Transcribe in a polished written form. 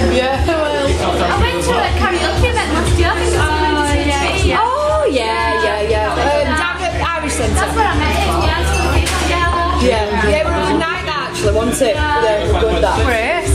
Yeah, well. I went to a karaoke event last year. Oh, down at Irish Centre. That's where I met him, yeah. Yeah, it was a night actually, wasn't it? Yeah, it was good that. Great.